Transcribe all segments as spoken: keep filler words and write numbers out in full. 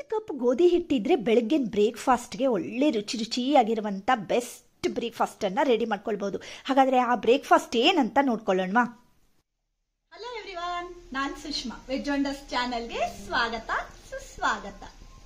Cup ಗೋಧಿ ಹಿಟ್ಟಿದ್ರೆ ಬೆಳಗ್ಗೆ ಬ್ರೇಕ್ಫಾಸ್ಟ್ಗೆ ಒಳ್ಳೆ ರುಚಿ ರುಚಿಯಾಗಿರುವಂಥ ಬೆಸ್ಟ್ ಬ್ರೇಕ್ಫಾಸ್ಟನ್ನು ರೆಡಿ ಮಾಡ್ಕೊಳ್ಬೋದು. ಹಾಗಾದರೆ ಆ ಬ್ರೇಕ್ಫಾಸ್ಟ್ ಏನಂತ ನೋಡ್ಕೊಳ್ಳೋಣವಾ? ಹಲೋ ಎವ್ರಿವಾನ್, ನಾನು ಸುಷ್ಮಾ. ವೆಜ್ ವಂಡರ್ಸ್ ಚಾನಲ್ಗೆ ಸ್ವಾಗತ ಸುಸ್ವಾಗತ.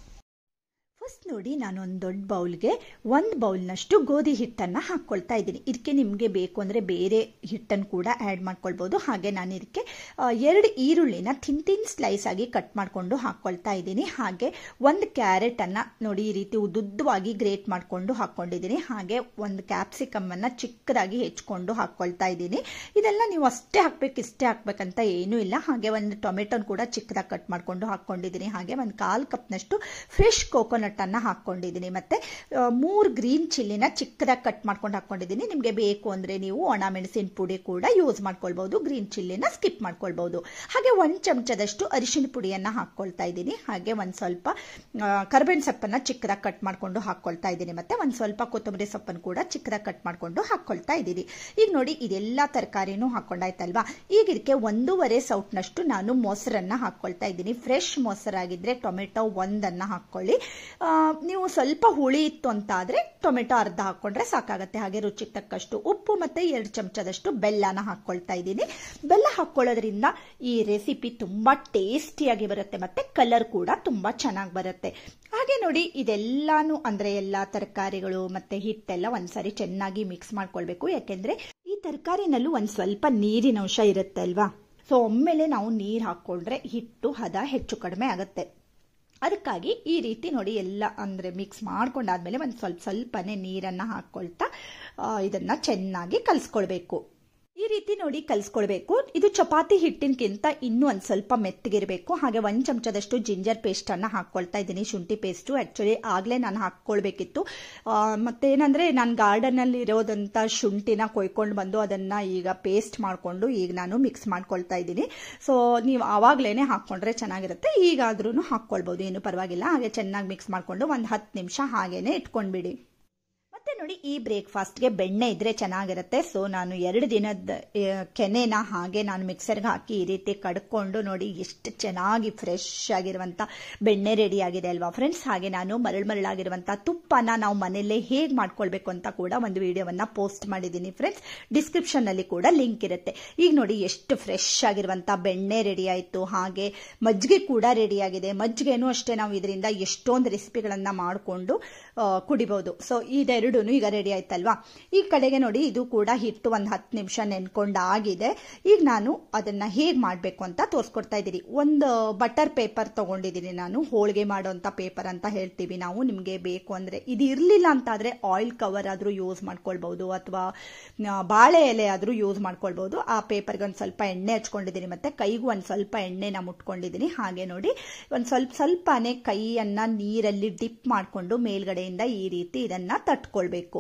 ಫಸ್ಟ್ ನೋಡಿ, ನಾನು ಒಂದು ದೊಡ್ಡ ಬೌಲ್ಗೆ ಒಂದು ಬೌಲ್ನಷ್ಟು ಗೋಧಿ ಹಿಟ್ಟನ್ನು ಹಾಕ್ಕೊಳ್ತಾ ಇದ್ದೀನಿ. ಇದಕ್ಕೆ ನಿಮಗೆ ಬೇಕು ಅಂದರೆ ಬೇರೆ ಹಿಟ್ಟನ್ನು ಕೂಡ ಆ್ಯಡ್ ಮಾಡ್ಕೊಳ್ಬೋದು. ಹಾಗೆ ನಾನು ಇದಕ್ಕೆ ಎರಡು ಈರುಳ್ಳಿನ ತಿನ್ ತಿನ್ ಸ್ಲೈಸ್ ಆಗಿ ಕಟ್ ಮಾಡಿಕೊಂಡು ಹಾಕ್ಕೊಳ್ತಾ ಇದ್ದೀನಿ. ಹಾಗೆ ಒಂದು ಕ್ಯಾರೆಟನ್ನು ನೋಡಿ ಈ ರೀತಿ ಉದ್ದುದ್ದವಾಗಿ ಗ್ರೇಟ್ ಮಾಡಿಕೊಂಡು ಹಾಕ್ಕೊಂಡಿದ್ದೀನಿ. ಹಾಗೆ ಒಂದು ಕ್ಯಾಪ್ಸಿಕಮ್ಮನ್ನು ಚಿಕ್ಕದಾಗಿ ಹೆಚ್ಕೊಂಡು ಹಾಕ್ಕೊಳ್ತಾ ಇದ್ದೀನಿ. ಇದೆಲ್ಲ ನೀವು ಅಷ್ಟೇ ಹಾಕ್ಬೇಕು ಇಷ್ಟೇ ಹಾಕ್ಬೇಕಂತ ಏನೂ ಇಲ್ಲ. ಹಾಗೆ ಒಂದು ಟೊಮೆಟೊನ ಕೂಡ ಚಿಕ್ಕದಾಗಿ ಕಟ್ ಮಾಡಿಕೊಂಡು ಹಾಕ್ಕೊಂಡಿದ್ದೀನಿ. ಹಾಗೆ ಒಂದು ಕಾಲು ಕಪ್ನಷ್ಟು ಫ್ರೆಶ್ ಕೋಕೋನಟ್ ಅನ್ನ ಹಾಕೊಂಡಿದ್ದೀನಿ. ಮತ್ತೆ ಮೂರು ಗ್ರೀನ್ ಚಿಲ್ಲಿನ ಚಿಕ್ಕದಾಗಿ ಕಟ್ ಮಾಡ್ಕೊಂಡು ಹಾಕೊಂಡಿದ್ದೀನಿ. ನಿಮಗೆ ಬೇಕು ಅಂದ್ರೆ ನೀವು ಒಣ ಮೆಣಸಿನ ಪುಡಿ ಕೂಡ ಯೂಸ್ ಮಾಡ್ಕೊಳ್ಬಹುದು. ಗ್ರೀನ್ ಚಿಲ್ಲಿನ ಸ್ಕಿಪ್ ಮಾಡ್ಕೊಳ್ಬಹುದು. ಹಾಗೆ ಒಂದು ಚಮಚದಷ್ಟು ಅರಿಶಿನ ಪುಡಿಯನ್ನ ಹಾಕೊಳ್ತಾ ಇದ್ದೀನಿ. ಹಾಗೆ ಒಂದು ಸ್ವಲ್ಪ ಕರ್ಬೇವಿನ ಸೊಪ್ಪನ್ನ ಚಿಕ್ಕದಾಗಿ ಕಟ್ ಮಾಡ್ಕೊಂಡು ಹಾಕೊಳ್ತಾ ಇದ್ದೀನಿ. ಮತ್ತೆ ಒಂದು ಸ್ವಲ್ಪ ಕೊತ್ತಂಬರಿ ಸೊಪ್ಪನ್ನು ಕೂಡ ಚಿಕ್ಕದಾಗಿ ಕಟ್ ಮಾಡ್ಕೊಂಡು ಹಾಕೊಳ್ತಾ ಇದ್ದೀನಿ. ಈಗ ನೋಡಿ, ಇದೆಲ್ಲ ತರಕಾರಿನೂ ಹಾಕೊಂಡಾಯ್ತಲ್ವಾ? ಈಗ ಇದಕ್ಕೆ ಒಂದೂವರೆ ಸೌಟ್ನಷ್ಟು ನಾನು ಮೊಸರನ್ನ ಹಾಕೊಳ್ತಾ ಇದ್ದೀನಿ. ಫ್ರೆಶ್ ಮೊಸರಾಗಿದ್ರೆ ಟೊಮೆಟೊ ಒಂದನ್ನ ಹಾಕೊಳ್ಳಿ. ನೀವು ಸ್ವಲ್ಪ ಹುಳಿ ಇತ್ತು ಅಂತ ಆದ್ರೆ ಟೊಮೆಟೊ ಅರ್ಧ ಹಾಕೊಂಡ್ರೆ ಸಾಕಾಗತ್ತೆ. ಹಾಗೆ ರುಚಿಗೆ ತಕ್ಕಷ್ಟು ಉಪ್ಪು ಮತ್ತೆ ಎರಡು ಚಮಚದಷ್ಟು ಬೆಲ್ಲನ ಹಾಕೊಳ್ತಾ ಇದ್ದೀನಿ. ಬೆಲ್ಲ ಹಾಕೊಳ್ಳೋದ್ರಿಂದ ಈ ರೆಸಿಪಿ ತುಂಬಾ ಟೇಸ್ಟಿಯಾಗಿ ಬರುತ್ತೆ ಮತ್ತೆ ಕಲರ್ ಕೂಡ ತುಂಬಾ ಚೆನ್ನಾಗಿ ಬರುತ್ತೆ. ಹಾಗೆ ನೋಡಿ, ಇದೆಲ್ಲಾನು ಅಂದ್ರೆ ಎಲ್ಲಾ ತರಕಾರಿಗಳು ಮತ್ತೆ ಹಿಟ್ಟೆಲ್ಲ ಒಂದ್ಸರಿ ಚೆನ್ನಾಗಿ ಮಿಕ್ಸ್ ಮಾಡ್ಕೊಳ್ಬೇಕು. ಯಾಕೆಂದ್ರೆ ಈ ತರಕಾರಿನಲ್ಲೂ ಒಂದ್ ಸ್ವಲ್ಪ ನೀರಿನ ಅಂಶ ಇರುತ್ತೆ ಅಲ್ವಾ? ಸೊ ಒಮ್ಮೆಲೆ ನಾವು ನೀರು ಹಾಕೊಂಡ್ರೆ ಹಿಟ್ಟು ಹದ ಹೆಚ್ಚು ಕಡಿಮೆ ಆಗುತ್ತೆ. ಅದಕ್ಕಾಗಿ ಈ ರೀತಿ ನೋಡಿ ಎಲ್ಲ ಅಂದ್ರೆ ಮಿಕ್ಸ್ ಮಾಡ್ಕೊಂಡಾದ್ಮೇಲೆ ಒಂದು ಸ್ವಲ್ಪ ಸ್ವಲ್ಪನೇ ನೀರನ್ನ ಹಾಕೊಳ್ತಾ ಇದನ್ನ ಚೆನ್ನಾಗಿ ಕಲ್ಸ್ಕೊಳ್ಬೇಕು. ಈ ರೀತಿ ನೋಡಿ ಕಲ್ಸ್ಕೊಳ್ಬೇಕು. ಇದು ಚಪಾತಿ ಹಿಟ್ಟಿನಕ್ಕಿಂತ ಇನ್ನೂ ಒಂದು ಸ್ವಲ್ಪ ಮೆತ್ತಗಿರಬೇಕು. ಹಾಗೆ ಒಂದು ಚಮಚದಷ್ಟು ಜಿಂಜರ್ ಪೇಸ್ಟ್ ಅನ್ನ ಹಾಕೊಳ್ತಾ ಇದ್ದೀನಿ. ಶುಂಠಿ ಪೇಸ್ಟು ಆಕ್ಚುಲಿ ಆಗ್ಲೇ ನಾನು ಹಾಕೊಳ್ಬೇಕಿತ್ತು. ಮತ್ತೇನಂದ್ರೆ ನಾನು ಗಾರ್ಡನ್ ಅಲ್ಲಿ ಇರೋದಂತ ಶುಂಠಿನ ಕೊಯ್ಕೊಂಡು ಬಂದು ಅದನ್ನ ಈಗ ಪೇಸ್ಟ್ ಮಾಡ್ಕೊಂಡು ಈಗ ನಾನು ಮಿಕ್ಸ್ ಮಾಡ್ಕೊಳ್ತಾ ಇದ್ದೀನಿ. ಸೊ ನೀವು ಆವಾಗ್ಲೇನೆ ಹಾಕೊಂಡ್ರೆ ಚೆನ್ನಾಗಿರುತ್ತೆ. ಈಗಾದ್ರೂ ಹಾಕೊಳ್ಬಹುದು, ಏನು ಪರವಾಗಿಲ್ಲ. ಹಾಗೆ ಚೆನ್ನಾಗಿ ಮಿಕ್ಸ್ ಮಾಡ್ಕೊಂಡು ಒಂದು ಹತ್ತು ನಿಮಿಷ ಹಾಗೇನೆ ಇಟ್ಕೊಂಡ್ಬಿಡಿ. ಮತ್ತೆ ನೋಡಿ, ಈ ಬ್ರೇಕ್ಫಾಸ್ಟ್ಗೆ ಬೆಣ್ಣೆ ಇದ್ರೆ ಚೆನ್ನಾಗಿರುತ್ತೆ. ಸೊ ನಾನು ಎರಡು ದಿನದ ಕೆನೆನ ಹಾಗೆ ನಾನು ಮಿಕ್ಸರ್ಗೆ ಹಾಕಿ ಈ ರೀತಿ ಕಡ್ಕೊಂಡು ನೋಡಿ ಎಷ್ಟು ಚೆನ್ನಾಗಿ ಫ್ರೆಶ್ ಆಗಿರುವಂತ ಬೆಣ್ಣೆ ರೆಡಿ ಆಗಿದೆ ಅಲ್ವಾ ಫ್ರೆಂಡ್ಸ್? ಹಾಗೆ ನಾನು ಮರಳು ಮರಳಾಗಿರುವಂತ ತುಪ್ಪನ ನಾವು ಮನೆಯಲ್ಲೇ ಹೇಗೆ ಮಾಡ್ಕೊಳ್ಬೇಕು ಅಂತ ಕೂಡ ಒಂದು ವಿಡಿಯೋವನ್ನ ಪೋಸ್ಟ್ ಮಾಡಿದ್ದೀನಿ ಫ್ರೆಂಡ್ಸ್. ಡಿಸ್ಕ್ರಿಪ್ಷನ್ ನಲ್ಲಿ ಕೂಡ ಲಿಂಕ್ ಇರುತ್ತೆ. ಈಗ ನೋಡಿ ಎಷ್ಟು ಫ್ರೆಶ್ ಆಗಿರುವಂತ ಬೆಣ್ಣೆ ರೆಡಿ ಆಯ್ತು. ಹಾಗೆ ಮಜ್ಜಿಗೆ ಕೂಡ ರೆಡಿ ಆಗಿದೆ. ಮಜ್ಜಿಗೆನೂ ಅಷ್ಟೇ ನಾವು ಇದರಿಂದ ಎಷ್ಟೊಂದು ರೆಸಿಪಿಗಳನ್ನ ಮಾಡಿಕೊಂಡು ಕುಡಿಬಹುದು. ಸೊ ಇದೆರಡು ಈಗ ರೆಡಿ ಆಯ್ತಲ್ವಾ? ಈ ಕಡೆಗೆ ನೋಡಿ, ಇದು ಕೂಡ ಹಿಟ್ಟು ಒಂದು ಹತ್ತು ನಿಮಿಷ ನೆನ್ಕೊಂಡಾಗಿದೆ. ಈಗ ನಾನು ಅದನ್ನ ಹೇಗ್ ಮಾಡ್ಬೇಕು ಅಂತ ತೋರಿಸ್ಕೊಡ್ತಾ ಇದ್ದೀನಿ. ಒಂದು ಬಟರ್ ಪೇಪರ್ ತಗೊಂಡಿದ್ದೀನಿ ನಾನು. ಹೋಳಿಗೆ ಮಾಡುವಂತ ಪೇಪರ್ ಅಂತ ಹೇಳ್ತೀವಿ ನಾವು. ನಿಮ್ಗೆ ಬೇಕು ಅಂದ್ರೆ ಇದು ಇರ್ಲಿಲ್ಲ ಅಂತ ಆದ್ರೆ ಆಯಿಲ್ ಕವರ್ ಆದ್ರೂ ಯೂಸ್ ಮಾಡ್ಕೊಳ್ಬಹುದು ಅಥವಾ ಬಾಳೆ ಎಲೆ ಆದ್ರೂ ಯೂಸ್ ಮಾಡ್ಕೊಳ್ಬಹುದು. ಆ ಪೇಪರ್ಗೆ ಒಂದ್ ಸ್ವಲ್ಪ ಎಣ್ಣೆ ಹಚ್ಕೊಂಡಿದ್ದೀನಿ. ಮತ್ತೆ ಕೈಗೂ ಒಂದ್ ಸ್ವಲ್ಪ ಎಣ್ಣೆನ ಮುಟ್ಕೊಂಡಿದ್ದೀನಿ. ಹಾಗೆ ನೋಡಿ, ಒಂದ್ ಸ್ವಲ್ಪ ಸ್ವಲ್ಪನೇ ಕೈಯನ್ನ ನೀರಲ್ಲಿ ಡಿಪ್ ಮಾಡ್ಕೊಂಡು ಮೇಲ್ಗಡೆಯಿಂದ ಈ ರೀತಿ ಇದನ್ನ ತಟ್ಕೊಳ್ಬೇಕು.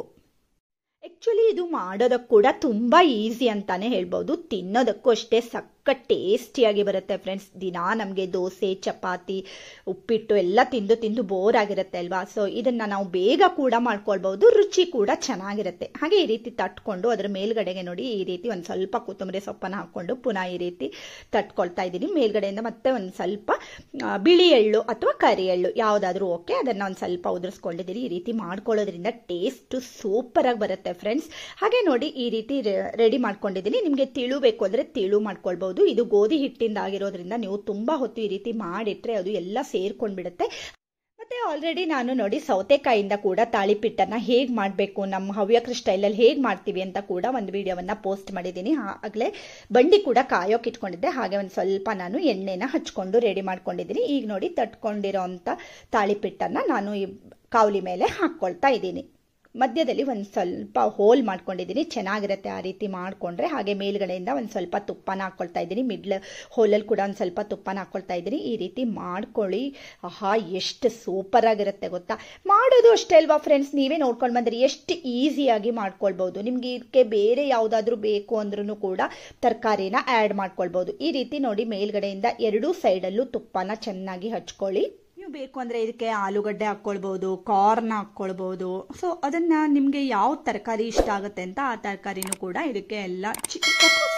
ಆಕ್ಚುಲಿ ಇದು ಮಾಡೋದಕ್ಕೆ ಕೂಡ ತುಂಬಾ ಈಸಿ ಅಂತಾನೆ ಹೇಳ್ಬಹುದು. ತಿನ್ನೋದಕ್ಕೂ ಅಷ್ಟೇ ಸಕ್ಕ ಟೇಸ್ಟಿಯಾಗಿ ಬರುತ್ತೆ ಫ್ರೆಂಡ್ಸ್. ದಿನಾ ನಮಗೆ ದೋಸೆ ಚಪಾತಿ ಉಪ್ಪಿಟ್ಟು ಎಲ್ಲ ತಿಂದು ತಿಂದು ಬೋರ್ ಆಗಿರುತ್ತೆ ಅಲ್ವಾ? ಸೊ ಇದನ್ನ ನಾವು ಬೇಗ ಕೂಡ ಮಾಡ್ಕೊಳ್ಬಹುದು, ರುಚಿ ಕೂಡ ಚೆನ್ನಾಗಿರುತ್ತೆ. ಹಾಗೆ ಈ ರೀತಿ ತಟ್ಕೊಂಡು ಅದರ ಮೇಲ್ಗಡೆಗೆ ನೋಡಿ ಈ ರೀತಿ ಒಂದ್ ಸ್ವಲ್ಪ ಕೊತ್ತಂಬರಿ ಸೊಪ್ಪನ್ನ ಹಾಕೊಂಡು ಪುನಃ ಈ ರೀತಿ ತಟ್ಕೊಳ್ತಾ ಇದ್ದೀನಿ. ಮೇಲ್ಗಡೆಯಿಂದ ಮತ್ತೆ ಒಂದ್ ಸ್ವಲ್ಪ ಬಿಳಿ ಎಳ್ಳು ಅಥವಾ ಕರಿ ಎಳ್ಳು ಯಾವ್ದಾದ್ರು ಓಕೆ, ಅದನ್ನ ಒಂದ್ ಸ್ವಲ್ಪ ಉದುರಿಸ್ಕೊಂಡಿದ್ದೀನಿ. ಈ ರೀತಿ ಮಾಡ್ಕೊಳ್ಳೋದ್ರಿಂದ ಟೇಸ್ಟ್ ಸೂಪರ್ ಆಗಿ ಬರುತ್ತೆ ಫ್ರೆಂಡ್ಸ್. ಹಾಗೆ ನೋಡಿ ಈ ರೀತಿ ರೆಡಿ ಮಾಡ್ಕೊಂಡಿದ್ದೀನಿ. ನಿಮ್ಗೆ ತಿಳು ಬೇಕು ಅಂದ್ರೆ ತಿಳು ಮಾಡ್ಕೊಳ್ಬಹುದು. ಇದು ಗೋಧಿ ಹಿಟ್ಟಿಂದ ಆಗಿರೋದ್ರಿಂದ ನೀವು ತುಂಬಾ ಹೊತ್ತು ಈ ರೀತಿ ಮಾಡಿಟ್ರೆ ಅದು ಎಲ್ಲ ಸೇರ್ಕೊಂಡ್ಬಿಡುತ್ತೆ. ಮತ್ತೆ ಆಲ್ರೆಡಿ ನಾನು ನೋಡಿ ಸೌತೆಕಾಯಿಂದ ಕೂಡ ತಾಳಿಪಿಟ್ಟನ್ನ ಹೇಗ್ ಮಾಡಬೇಕು ನಮ್ಮ ಹವ್ಯಕೃ ಸ್ಟೈಲಲ್ಲಿ ಹೇಗ್ ಮಾಡ್ತೀವಿ ಅಂತ ಕೂಡ ಒಂದು ವಿಡಿಯೋವನ್ನ ಪೋಸ್ಟ್ ಮಾಡಿದ್ದೀನಿ. ಆಗಲೇ ಬಂಡಿ ಕೂಡ ಕಾಯೋಕೆ ಇಟ್ಕೊಂಡಿದ್ದೆ. ಹಾಗೆ ಒಂದು ಸ್ವಲ್ಪ ನಾನು ಎಣ್ಣೆನ ಹಚ್ಕೊಂಡು ರೆಡಿ ಮಾಡ್ಕೊಂಡಿದ್ದೀನಿ. ಈಗ ನೋಡಿ ತಟ್ಕೊಂಡಿರೋ ಅಂತ ತಾಳಿಪಿಟ್ಟನ್ನ ನಾನು ಈ ಕಾವಲಿ ಮೇಲೆ ಹಾಕೊಳ್ತಾ ಇದ್ದೀನಿ. ಮಧ್ಯದಲ್ಲಿ ಒಂದು ಸ್ವಲ್ಪ ಹೋಲ್ ಮಾಡ್ಕೊಂಡಿದ್ದೀನಿ. ಚೆನ್ನಾಗಿರುತ್ತೆ ಆ ರೀತಿ ಮಾಡಿಕೊಂಡ್ರೆ. ಹಾಗೆ ಮೇಲ್ಗಡೆಯಿಂದ ಒಂದು ಸ್ವಲ್ಪ ತುಪ್ಪನ ಹಾಕ್ಕೊಳ್ತಾ ಇದ್ದೀನಿ. ಮಿಡ್ಲ್ ಹೋಲಲ್ಲಿ ಕೂಡ ಒಂದು ಸ್ವಲ್ಪ ತುಪ್ಪನ ಹಾಕ್ಕೊಳ್ತಾ ಇದ್ದೀನಿ. ಈ ರೀತಿ ಮಾಡ್ಕೊಳ್ಳಿ. ಆಹಾ, ಎಷ್ಟು ಸೂಪರ್ ಆಗಿರುತ್ತೆ ಗೊತ್ತಾ? ಮಾಡೋದು ಅಷ್ಟೇ ಅಲ್ವಾ ಫ್ರೆಂಡ್ಸ್? ನೀವೇ ನೋಡ್ಕೊಂಡು ಬಂದ್ರಿ ಎಷ್ಟು ಈಸಿಯಾಗಿ ಮಾಡ್ಕೊಳ್ಬಹುದು. ನಿಮ್ಗೆ ಇದಕ್ಕೆ ಬೇರೆ ಯಾವುದಾದ್ರೂ ಬೇಕು ಅಂದ್ರೂ ಕೂಡ ತರಕಾರಿನ ಆ್ಯಡ್ ಮಾಡ್ಕೊಳ್ಬಹುದು. ಈ ರೀತಿ ನೋಡಿ ಮೇಲ್ಗಡೆಯಿಂದ ಎರಡೂ ಸೈಡಲ್ಲೂ ತುಪ್ಪನ ಚೆನ್ನಾಗಿ ಹಚ್ಕೊಳ್ಳಿ. ನೀವು ಬೇಕು ಅಂದ್ರೆ ಇದಕ್ಕೆ ಆಲೂಗಡ್ಡೆ ಹಾಕೊಳ್ಬಹುದು, ಕಾರ್ನ್ ಹಾಕೊಳ್ಬಹುದು. ಸೊ ಅದನ್ನ ನಿಮ್ಗೆ ಯಾವ ತರಕಾರಿ ಇಷ್ಟ ಆಗುತ್ತೆ ಅಂತ ಆ ತರಕಾರಿನೂ ಕೂಡ ಇದಕ್ಕೆ ಎಲ್ಲ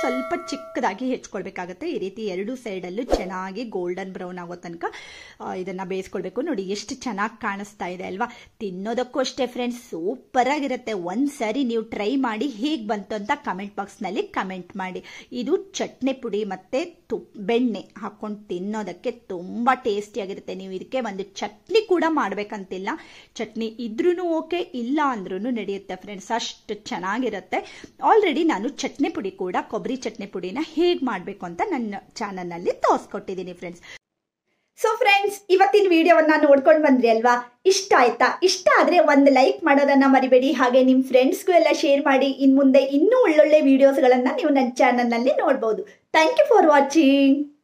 ಸ್ವಲ್ಪ ಚಿಕ್ಕದಾಗಿ ಹೆಚ್ಕೊಳ್ಬೇಕಾಗತ್ತೆ. ಈ ರೀತಿ ಎರಡು ಸೈಡಲ್ಲೂ ಚೆನ್ನಾಗಿ ಗೋಲ್ಡನ್ ಬ್ರೌನ್ ಆಗೋ ತನಕ ಇದನ್ನು ಬೇಯಿಸ್ಕೊಳ್ಬೇಕು. ನೋಡಿ ಎಷ್ಟು ಚೆನ್ನಾಗಿ ಕಾಣಿಸ್ತಾ ಇದೆ ಅಲ್ವಾ. ತಿನ್ನೋದಕ್ಕೂ ಅಷ್ಟೇ ಫ್ರೆಂಡ್ಸ್, ಸೂಪರ್ ಆಗಿರುತ್ತೆ. ಒಂದು ಸಾರಿ ನೀವು ಟ್ರೈ ಮಾಡಿ ಹೇಗೆ ಬಂತು ಅಂತ ಕಮೆಂಟ್ ಬಾಕ್ಸ್ನಲ್ಲಿ ಕಮೆಂಟ್ ಮಾಡಿ. ಇದು ಚಟ್ನಿ ಪುಡಿ ಮತ್ತು ತುಪ್ಪ ಬೆಣ್ಣೆ ಹಾಕ್ಕೊಂಡು ತಿನ್ನೋದಕ್ಕೆ ತುಂಬ ಟೇಸ್ಟಿಯಾಗಿರುತ್ತೆ. ನೀವು ಇದಕ್ಕೆ ಒಂದು ಚಟ್ನಿ ಕೂಡ ಮಾಡಬೇಕಂತಿಲ್ಲ, ಚಟ್ನಿ ಇದ್ರೂ ಓಕೆ, ಇಲ್ಲ ಅಂದ್ರೂ ನಡೆಯುತ್ತೆ ಫ್ರೆಂಡ್ಸ್, ಅಷ್ಟು ಚೆನ್ನಾಗಿರುತ್ತೆ. ಆಲ್ರೆಡಿ ನಾನು ಚಟ್ನಿ ಪುಡಿ ಕೂಡ ಕೊಬ್ಬರಿ ಚಟ್ನಿ ಪುಡಿನ ಹೇಗೆ ಮಾಡಬೇಕು ಅಂತ ನನ್ನ ಚಾನಲ್ನಲ್ಲಿ ತೋರಿಸ್ಕೊಟ್ಟಿದ್ದೀನಿ ಫ್ರೆಂಡ್ಸ್. ಸೊ ಫ್ರೆಂಡ್ಸ್, ಇವತ್ತಿನ ವಿಡಿಯೋವನ್ನ ನೋಡ್ಕೊಂಡು ಬಂದ್ರಿ ಅಲ್ವಾ? ಇಷ್ಟ ಆಯ್ತಾ? ಇಷ್ಟ ಆದ್ರೆ ಒಂದು ಲೈಕ್ ಮಾಡೋದನ್ನ ಮರಿಬೇಡಿ. ಹಾಗೆ ನಿಮ್ಮ ಫ್ರೆಂಡ್ಸ್ಗೂ ಎಲ್ಲ ಶೇರ್ ಮಾಡಿ. ಇನ್ ಮುಂದೆ ಇನ್ನೂ ಒಳ್ಳೊಳ್ಳೆ ವಿಡಿಯೋಸ್ಗಳನ್ನ ನೀವು ನನ್ನ ಚಾನಲ್ನಲ್ಲಿ ನೋಡ್ಬೋದು. Thank you for watching.